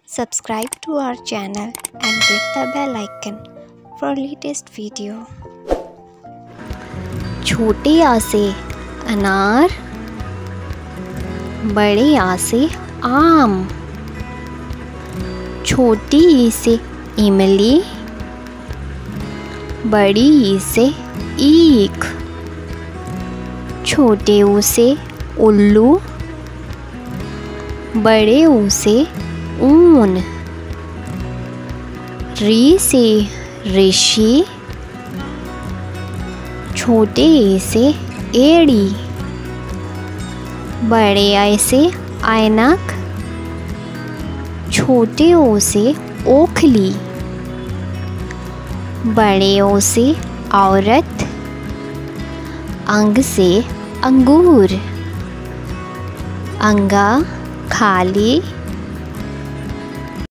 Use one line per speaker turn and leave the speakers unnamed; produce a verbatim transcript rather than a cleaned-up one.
Subscribe to our channel and click the bell icon for latest video. छोटे आ से अनार, बड़े आ से आम, छोटी ई से इमली, बड़ी ई से ईख, छोटे ऊ से उल्लू, बड़े ऊ से ऊन, री से ऋषि, छोटे ए से एड़ी, बड़े आई से ऐनक, छोटे ओ से ओखली, बड़े ओ से औरत, अंग से अंगूर, अंगा खाली,